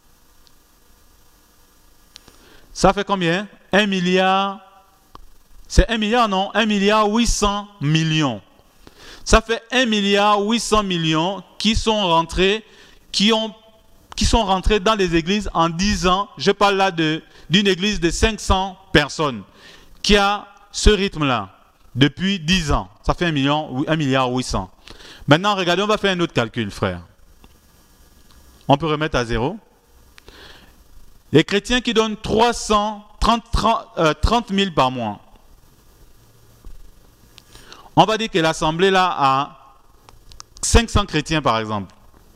Ça fait combien? un milliard. C'est un milliard, non? un milliard huit cents millions. Ça fait un milliard huit cents millions qui sont rentrés, qui ont qui sont rentrés dans les églises en dix ans. Je parle là de, d'une église de cinq cents personnes qui a ce rythme-là depuis dix ans. Ça fait un million, un milliard huit cents. Maintenant, regardez, on va faire un autre calcul, frère. On peut remettre à zéro. Les chrétiens qui donnent trois cent trente mille par mois. On va dire que l'assemblée là a cinq cents chrétiens, par exemple.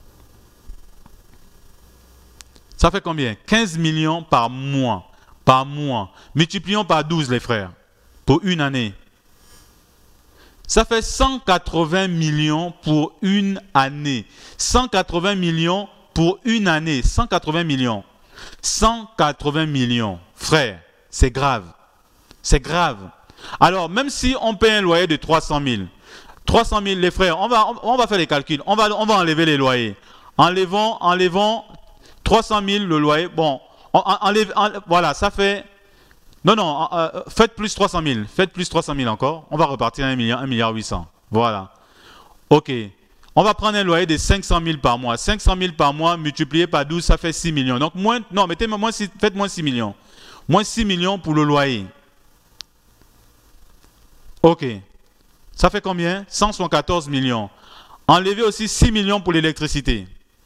Ça fait combien? quinze millions par mois. Par mois. Multiplions par douze, les frères. Pour une année. Ça fait cent quatre-vingts millions pour une année. cent quatre-vingts millions pour une année. cent quatre-vingts millions. cent quatre-vingts millions. Frères, c'est grave. C'est grave. Alors, même si on paie un loyer de trois cent mille. trois cent mille, les frères, on va, on, on va faire les calculs. On va, on va enlever les loyers. Enlevons, enlevons trois cent mille le loyer. Bon, on, enlève, en, voilà, ça fait... Non, non, euh, faites plus trois cent mille. Faites plus trois cent mille encore. On va repartir à un milliard, un milliard huit cents. Voilà. OK. On va prendre un loyer de cinq cent mille par mois. cinq cent mille par mois multiplié par douze, ça fait six millions. Donc, moins, non, mettez moins, faites moins six millions. Moins six millions pour le loyer. OK. Ça fait combien? cent soixante-quatorze millions. Enlevez aussi six millions pour l'électricité.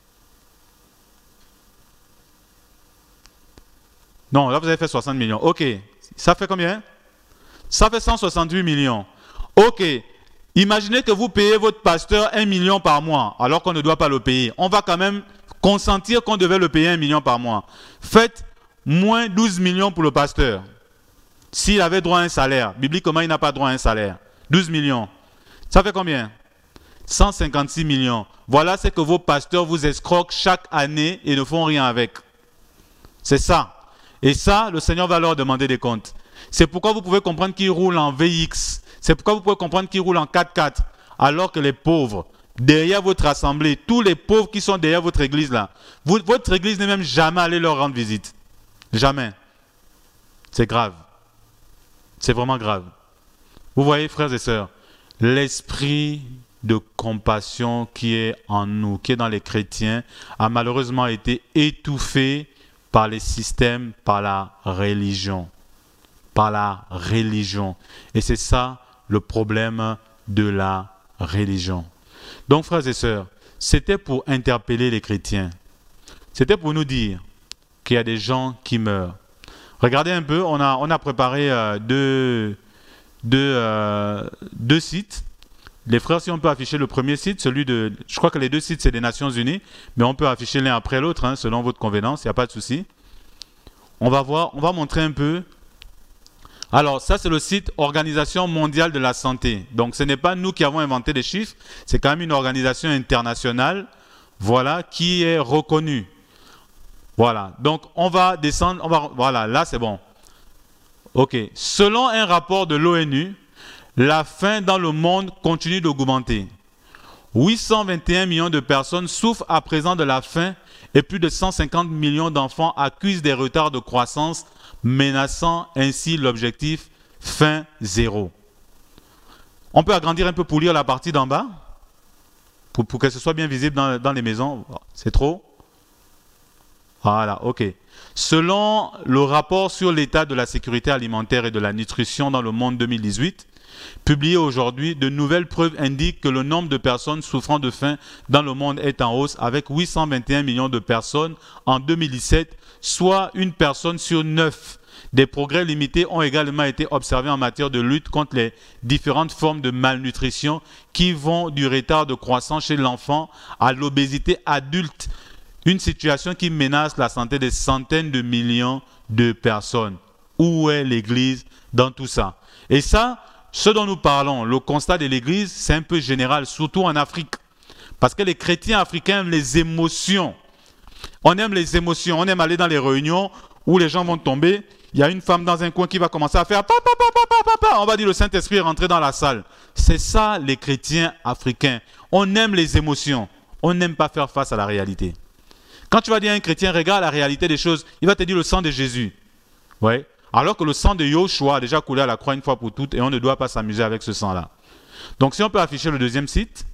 Non, là vous avez fait soixante millions. OK. Ça fait combien? Ça fait cent soixante-huit millions. OK. Imaginez que vous payez votre pasteur un million par mois, alors qu'on ne doit pas le payer. On va quand même consentir qu'on devait le payer un million par mois. Faites moins douze millions pour le pasteur. S'il avait droit à un salaire, bibliquement, il n'a pas droit à un salaire. douze millions. Ça fait combien? cent cinquante-six millions. Voilà ce que vos pasteurs vous escroquent chaque année et ne font rien avec. C'est ça. Et ça, le Seigneur va leur demander des comptes. C'est pourquoi vous pouvez comprendre qu'ils roulent en V X. C'est pourquoi vous pouvez comprendre qu'ils roulent en quatre quatre. Alors que les pauvres, derrière votre assemblée, tous les pauvres qui sont derrière votre église là, vous, votre église n'est même jamais allée leur rendre visite. Jamais. C'est grave. C'est vraiment grave. Vous voyez, frères et sœurs, l'esprit de compassion qui est en nous, qui est dans les chrétiens, a malheureusement été étouffé par les systèmes, par la religion. Par la religion. Et c'est ça le problème de la religion. Donc, frères et sœurs, c'était pour interpeller les chrétiens. C'était pour nous dire qu'il y a des gens qui meurent. Regardez un peu, on a, on a préparé euh, deux, deux, euh, deux sites. Les frères, si on peut afficher le premier site, celui de... Je crois que les deux sites, c'est des Nations Unies, mais on peut afficher l'un après l'autre, hein, selon votre convenance, il n'y a pas de souci. On va voir, on va montrer un peu. Alors, ça, c'est le site Organisation mondiale de la santé. Donc, ce n'est pas nous qui avons inventé les chiffres, c'est quand même une organisation internationale, voilà, qui est reconnue. Voilà, donc on va descendre, on va, voilà, là c'est bon. Ok, selon un rapport de l'ONU, la faim dans le monde continue d'augmenter. huit cent vingt et un millions de personnes souffrent à présent de la faim et plus de cent cinquante millions d'enfants accusent des retards de croissance, menaçant ainsi l'objectif faim zéro. On peut agrandir un peu pour lire la partie d'en bas, pour, pour que ce soit bien visible dans, dans les maisons. C'est trop? Voilà, ok. Selon le rapport sur l'état de la sécurité alimentaire et de la nutrition dans le monde deux mille dix-huit, publié aujourd'hui, de nouvelles preuves indiquent que le nombre de personnes souffrant de faim dans le monde est en hausse avec huit cent vingt et un millions de personnes en deux mille dix-sept, soit une personne sur neuf. Des progrès limités ont également été observés en matière de lutte contre les différentes formes de malnutrition qui vont du retard de croissance chez l'enfant à l'obésité adulte. Une situation qui menace la santé des centaines de millions de personnes. Où est l'Église dans tout ça? Et ça, ce dont nous parlons, le constat de l'Église, c'est un peu général, surtout en Afrique. Parce que les chrétiens africains aiment les émotions. On aime les émotions, on aime aller dans les réunions où les gens vont tomber. Il y a une femme dans un coin qui va commencer à faire papa, papa, papa, papa. On va dire le Saint-Esprit est rentré dans la salle. C'est ça les chrétiens africains. On aime les émotions. On n'aime pas faire face à la réalité. Quand tu vas dire à un chrétien, regarde la réalité des choses, il va te dire le sang de Jésus. Ouais. Alors que le sang de Yoshua a déjà coulé à la croix une fois pour toutes et on ne doit pas s'amuser avec ce sang-là. Donc si on peut afficher le deuxième site.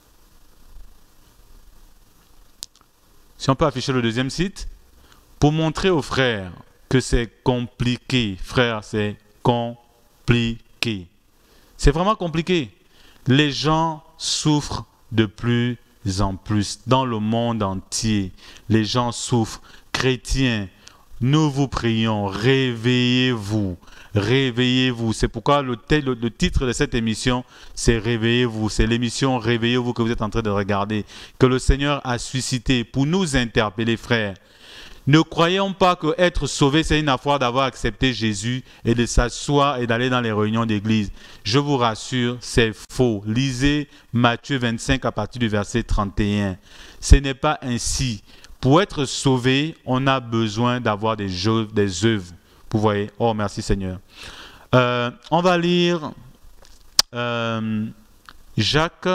Si on peut afficher le deuxième site. Pour montrer aux frères que c'est compliqué. Frères, c'est compliqué. C'est vraiment compliqué. Les gens souffrent de plus en plus dans le monde entier. Les gens souffrent. Chrétiens, nous vous prions, réveillez-vous, réveillez-vous. C'est pourquoi le, le, le titre de cette émission, c'est Réveillez-vous. C'est l'émission Réveillez-vous que vous êtes en train de regarder, que le Seigneur a suscité pour nous interpeller, frères. Ne croyons pas que être sauvé, c'est une affaire d'avoir accepté Jésus et de s'asseoir et d'aller dans les réunions d'église. Je vous rassure, c'est faux. Lisez Matthieu vingt-cinq à partir du verset trente et un. Ce n'est pas ainsi. Pour être sauvé, on a besoin d'avoir des, des œuvres. Vous voyez? Oh, merci Seigneur. Euh, on va lire euh, Jacques.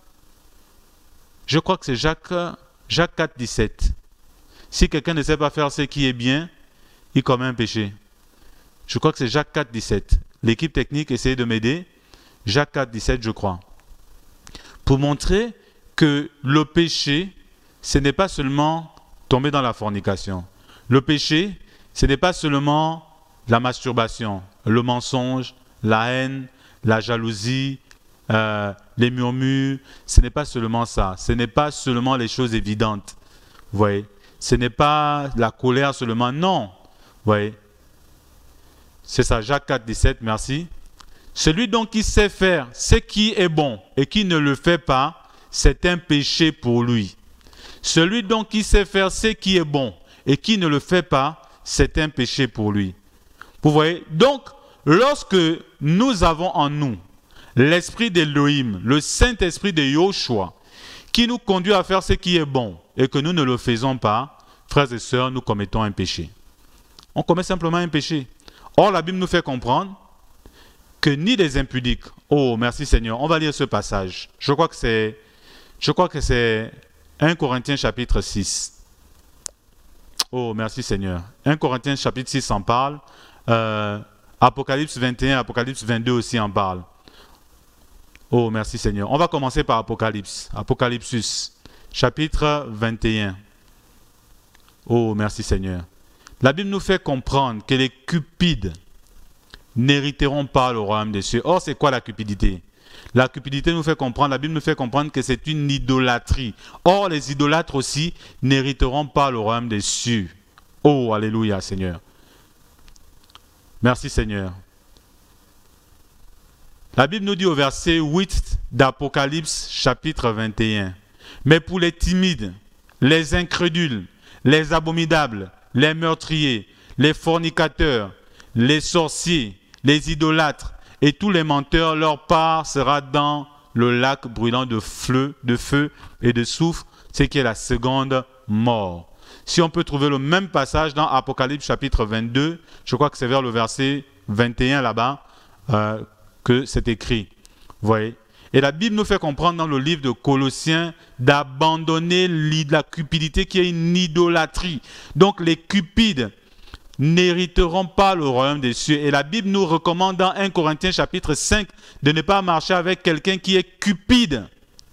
Je crois que c'est Jacques, Jacques quatre, dix-sept. Si quelqu'un ne sait pas faire ce qui est bien, il commet un péché. Je crois que c'est Jacques quatre, dix-sept. L'équipe technique essaie de m'aider. Jacques quatre, dix-sept, je crois. Pour montrer que le péché, ce n'est pas seulement tomber dans la fornication. Le péché, ce n'est pas seulement la masturbation, le mensonge, la haine, la jalousie, euh, les murmures. Ce n'est pas seulement ça. Ce n'est pas seulement les choses évidentes. Vous voyez? Ce n'est pas la colère seulement, non. Vous voyez? C'est ça, Jacques quatre, dix-sept, merci. Celui donc qui sait faire ce qui est bon et qui ne le fait pas, c'est un péché pour lui. Celui donc qui sait faire ce qui est bon et qui ne le fait pas, c'est un péché pour lui. Vous voyez? Donc, lorsque nous avons en nous l'esprit d'Élohim, le Saint-Esprit de Yoshua, qui nous conduit à faire ce qui est bon et que nous ne le faisons pas, frères et sœurs, nous commettons un péché. On commet simplement un péché. Or, la Bible nous fait comprendre que ni les impudiques, oh merci Seigneur, on va lire ce passage. Je crois que c'est Je crois que c'est un Corinthiens chapitre six. Oh, merci Seigneur. un Corinthiens chapitre six en parle. Euh, Apocalypse vingt et un, Apocalypse vingt-deux aussi en parle. Oh, merci Seigneur. On va commencer par Apocalypse. Apocalypse chapitre vingt et un. Oh, merci Seigneur. La Bible nous fait comprendre que les cupides n'hériteront pas le royaume des cieux. Or, c'est quoi la cupidité? La cupidité nous fait comprendre, la Bible nous fait comprendre que c'est une idolâtrie. Or, les idolâtres aussi n'hériteront pas le royaume des cieux. Oh, alléluia, Seigneur. Merci, Seigneur. La Bible nous dit au verset huit d'Apocalypse, chapitre vingt et un. Mais pour les timides, les incrédules, les abominables, les meurtriers, les fornicateurs, les sorciers, les idolâtres et tous les menteurs, leur part sera dans le lac brûlant de feu, de feu et de soufre, ce qui est la seconde mort. Si on peut trouver le même passage dans Apocalypse chapitre vingt-deux, je crois que c'est vers le verset vingt et un là-bas euh, que c'est écrit. Vous voyez? Et la Bible nous fait comprendre dans le livre de Colossiens d'abandonner la cupidité qui est une idolâtrie. Donc les cupides n'hériteront pas le royaume des cieux. Et la Bible nous recommande dans un Corinthiens chapitre cinq de ne pas marcher avec quelqu'un qui est cupide.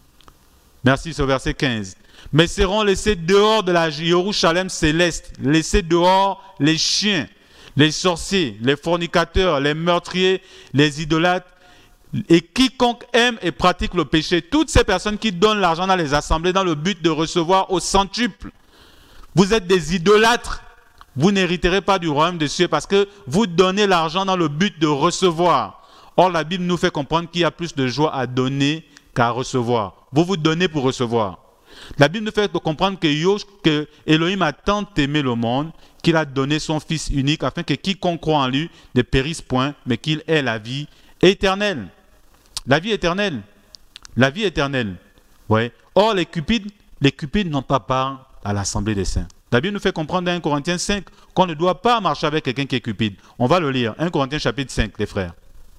Merci, c'est au verset quinze. Mais seront laissés dehors de la Jérusalem céleste, laissés dehors les chiens, les sorciers, les fornicateurs, les meurtriers, les idolâtres, et quiconque aime et pratique le péché. Toutes ces personnes qui donnent l'argent dans les assemblées dans le but de recevoir au centuple. Vous êtes des idolâtres. Vous n'hériterez pas du royaume des cieux parce que vous donnez l'argent dans le but de recevoir. Or, la Bible nous fait comprendre qu'il y a plus de joie à donner qu'à recevoir. Vous vous donnez pour recevoir. La Bible nous fait comprendre que, Yosh, que Elohim a tant aimé le monde qu'il a donné son Fils unique afin que quiconque croit en lui ne périsse point, mais qu'il ait la vie éternelle. La vie éternelle. La vie éternelle. Ouais. Or, les cupides, les cupides n'ont pas part à l'assemblée des saints. La Bible nous fait comprendre dans un Corinthiens cinq qu'on ne doit pas marcher avec quelqu'un qui est cupide. On va le lire. un Corinthiens chapitre cinq, les frères.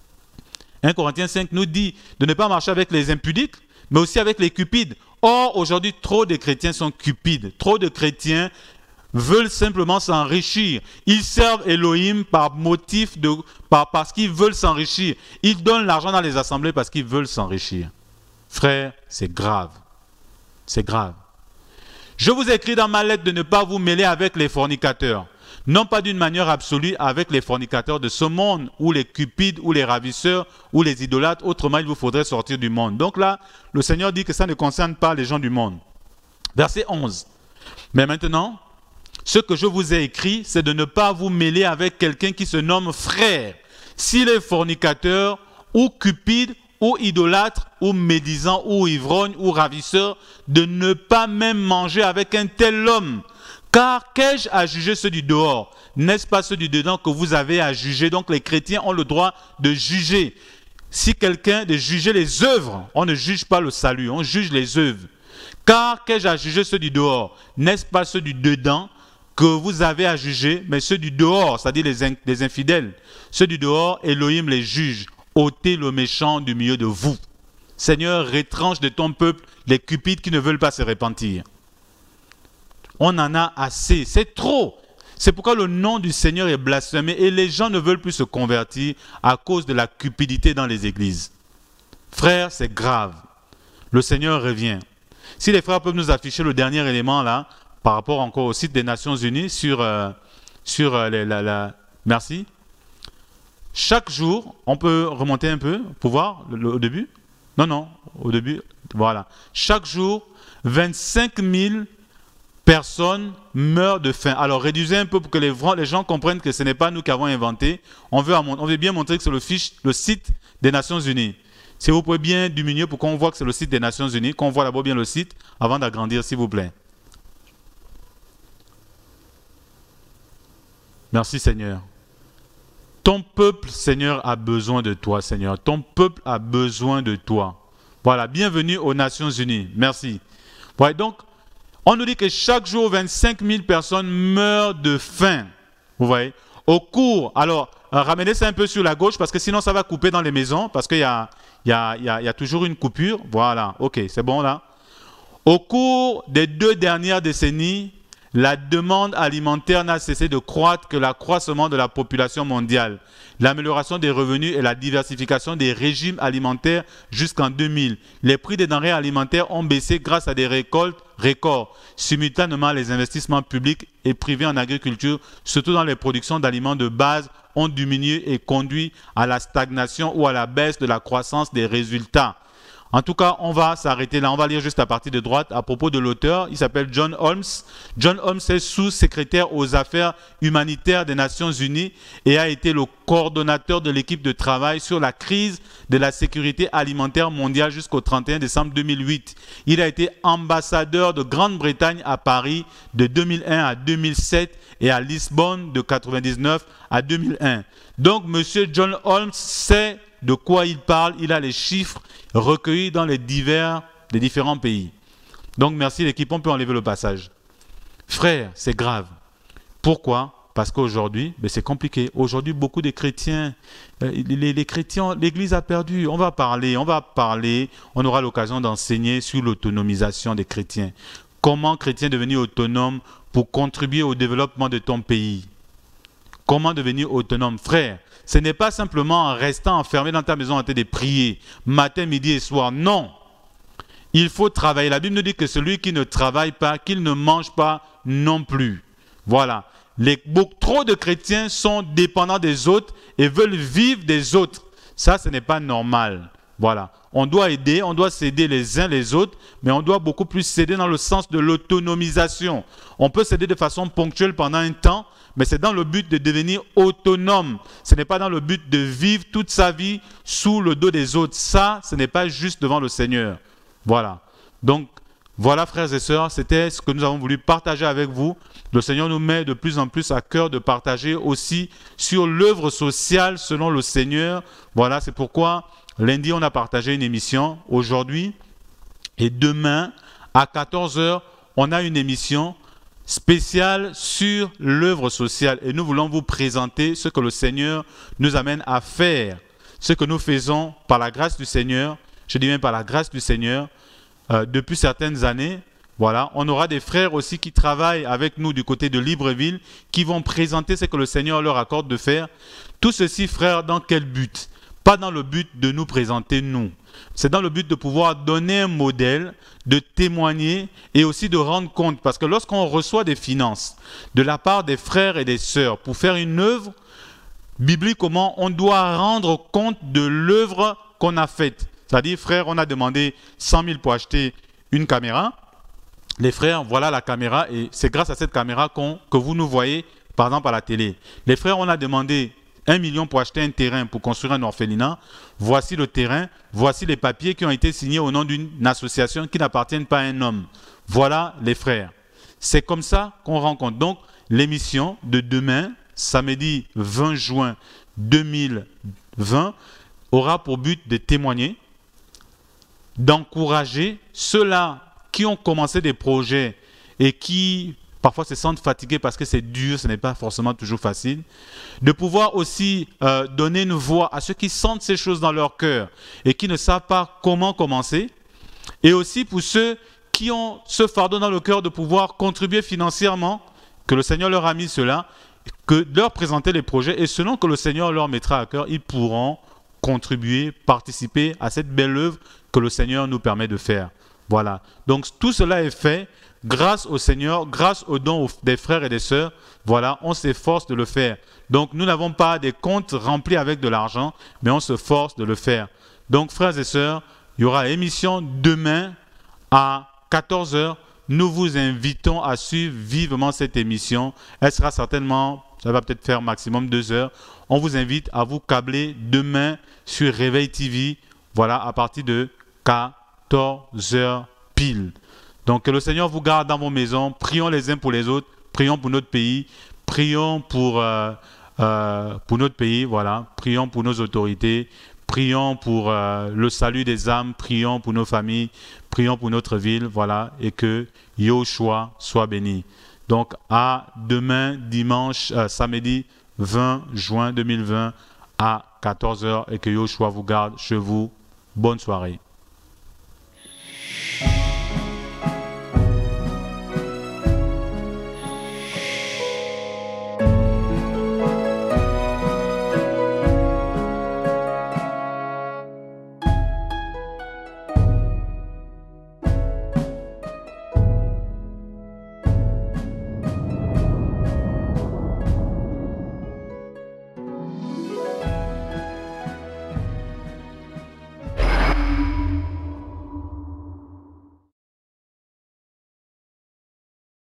un Corinthiens cinq nous dit de ne pas marcher avec les impudiques, mais aussi avec les cupides. Or, aujourd'hui, trop de chrétiens sont cupides. Trop de chrétiens veulent simplement s'enrichir. Ils servent Elohim par motif de, par, parce qu'ils veulent s'enrichir. Ils donnent l'argent dans les assemblées parce qu'ils veulent s'enrichir. Frère, c'est grave. C'est grave. Je vous ai écrit dans ma lettre de ne pas vous mêler avec les fornicateurs. Non pas d'une manière absolue avec les fornicateurs de ce monde, ou les cupides, ou les ravisseurs, ou les idolâtres. Autrement, il vous faudrait sortir du monde. Donc là, le Seigneur dit que ça ne concerne pas les gens du monde. Verset onze. Mais maintenant, ce que je vous ai écrit, c'est de ne pas vous mêler avec quelqu'un qui se nomme frère. S'il est fornicateur, ou cupide, ou idolâtre, ou médisant, ou ivrogne, ou ravisseur, de ne pas même manger avec un tel homme. Car qu'ai-je à juger ceux du dehors? N'est-ce pas ceux du dedans que vous avez à juger? Donc les chrétiens ont le droit de juger. Si quelqu'un, de juger les œuvres, on ne juge pas le salut, on juge les œuvres. Car qu'ai-je à juger ceux du dehors? N'est-ce pas ceux du dedans que vous avez à juger, mais ceux du dehors, c'est-à-dire les, in les infidèles, ceux du dehors, Elohim les juge. Ôtez le méchant du milieu de vous. Seigneur, retranche de ton peuple les cupides qui ne veulent pas se repentir. On en a assez, c'est trop. C'est pourquoi le nom du Seigneur est blasphémé et les gens ne veulent plus se convertir à cause de la cupidité dans les églises. Frères, c'est grave. Le Seigneur revient. Si les frères peuvent nous afficher le dernier élément là, par rapport encore au site des Nations Unies sur, euh, sur euh, les, la, la... Merci. Chaque jour, on peut remonter un peu pour voir le, le, au début. Non, non, au début, voilà. Chaque jour, vingt-cinq mille personnes meurent de faim. Alors, réduisez un peu pour que les, les gens comprennent que ce n'est pas nous qui avons inventé. On veut, on veut bien montrer que c'est le, fiche, le site des Nations Unies. Si vous pouvez bien diminuer pour qu'on voit que c'est le site des Nations Unies, qu'on voit d'abord bien le site avant d'agrandir, s'il vous plaît. Merci, Seigneur. Ton peuple, Seigneur, a besoin de toi, Seigneur. Ton peuple a besoin de toi. Voilà, bienvenue aux Nations Unies. Merci. Ouais, donc, on nous dit que chaque jour, vingt-cinq mille personnes meurent de faim. Vous voyez? Au cours, alors, ramenez ça un peu sur la gauche parce que sinon ça va couper dans les maisons parce qu'il y a, il y a, il y a, il y a toujours une coupure. Voilà, ok, c'est bon là. Au cours des deux dernières décennies, la demande alimentaire n'a cessé de croître que l'accroissement de la population mondiale, l'amélioration des revenus et la diversification des régimes alimentaires jusqu'en deux mille. Les prix des denrées alimentaires ont baissé grâce à des récoltes records. Simultanément, les investissements publics et privés en agriculture, surtout dans les productions d'aliments de base, ont diminué et conduit à la stagnation ou à la baisse de la croissance des résultats. En tout cas, on va s'arrêter là. On va lire juste la partie de droite à propos de l'auteur. Il s'appelle John Holmes. John Holmes est sous-secrétaire aux affaires humanitaires des Nations Unies et a été le coordonnateur de l'équipe de travail sur la crise de la sécurité alimentaire mondiale jusqu'au trente et un décembre deux mille huit. Il a été ambassadeur de Grande-Bretagne à Paris de deux mille un à deux mille sept et à Lisbonne de quatre-vingt-dix-neuf à deux mille un. Donc, M. John Holmes sait de quoi il parle. Il a les chiffres recueillis dans les, divers, les différents pays. Donc, merci l'équipe. On peut enlever le passage. Frère, c'est grave. Pourquoi? Parce qu'aujourd'hui, ben c'est compliqué. Aujourd'hui, beaucoup de chrétiens, euh, les, les chrétiens, l'Église a perdu. On va parler, on va parler. On aura l'occasion d'enseigner sur l'autonomisation des chrétiens. Comment chrétien devenir autonome pour contribuer au développement de ton pays? Comment devenir autonome? Frère, ce n'est pas simplement en restant enfermé dans ta maison en train de prier, matin, midi et soir. Non. Il faut travailler. La Bible nous dit que celui qui ne travaille pas, qu'il ne mange pas non plus. Voilà. Les, beaucoup, trop de chrétiens sont dépendants des autres et veulent vivre des autres. Ça, ce n'est pas normal. Voilà. On doit aider, on doit s'aider les uns les autres, mais on doit beaucoup plus s'aider dans le sens de l'autonomisation. On peut s'aider de façon ponctuelle pendant un temps, mais c'est dans le but de devenir autonome. Ce n'est pas dans le but de vivre toute sa vie sous le dos des autres. Ça, ce n'est pas juste devant le Seigneur. Voilà. Donc, voilà, frères et sœurs, c'était ce que nous avons voulu partager avec vous. Le Seigneur nous met de plus en plus à cœur de partager aussi sur l'œuvre sociale selon le Seigneur. Voilà, c'est pourquoi lundi, on a partagé une émission. Aujourd'hui et demain, à quatorze heures, on a une émission spéciale sur l'œuvre sociale. Et nous voulons vous présenter ce que le Seigneur nous amène à faire. Ce que nous faisons par la grâce du Seigneur, je dis même par la grâce du Seigneur, euh, depuis certaines années. Voilà, on aura des frères aussi qui travaillent avec nous du côté de Libreville, qui vont présenter ce que le Seigneur leur accorde de faire. Tout ceci, frères, dans quel but? Pas dans le but de nous présenter nous. C'est dans le but de pouvoir donner un modèle, de témoigner et aussi de rendre compte. Parce que lorsqu'on reçoit des finances de la part des frères et des sœurs pour faire une œuvre, bibliquement, on doit rendre compte de l'œuvre qu'on a faite. C'est-à-dire, frère, on a demandé cent mille pour acheter une caméra. Les frères, voilà la caméra et c'est grâce à cette caméra qu'on, que vous nous voyez, par exemple, à la télé. Les frères, on a demandé un million pour acheter un terrain pour construire un orphelinat. Voici le terrain, voici les papiers qui ont été signés au nom d'une association qui n'appartiennent pas à un homme. Voilà les frères. C'est comme ça qu'on rencontre. Donc, l'émission de demain, samedi vingt juin deux mille vingt, aura pour but de témoigner, d'encourager ceux-là qui ont commencé des projets et qui parfois se sentent fatigués parce que c'est dur, ce n'est pas forcément toujours facile, de pouvoir aussi euh, donner une voix à ceux qui sentent ces choses dans leur cœur et qui ne savent pas comment commencer, et aussi pour ceux qui ont ce fardeau dans le cœur de pouvoir contribuer financièrement, que le Seigneur leur a mis cela, que leur présenter les projets, et selon que le Seigneur leur mettra à cœur, ils pourront contribuer, participer à cette belle œuvre que le Seigneur nous permet de faire. Voilà. Donc tout cela est fait grâce au Seigneur, grâce aux dons des frères et des sœurs. Voilà, on s'efforce de le faire. Donc nous n'avons pas des comptes remplis avec de l'argent, mais on se force de le faire. Donc frères et sœurs, il y aura émission demain à quatorze heures. Nous vous invitons à suivre vivement cette émission. Elle sera certainement, ça va peut-être faire maximum deux heures. On vous invite à vous câbler demain sur Réveil T V. Voilà, à partir de quatorze heures pile. Donc que le Seigneur vous garde dans vos maisons. Prions les uns pour les autres. Prions pour notre pays. Prions pour, euh, euh, pour notre pays. Voilà. Prions pour nos autorités. Prions pour euh, le salut des âmes. Prions pour nos familles. Prions pour notre ville. Voilà. Et que Yahushua soit béni. Donc à demain, dimanche, euh, samedi vingt juin deux mille vingt à quatorze heures. Et que Yahushua vous garde chez vous. Bonne soirée.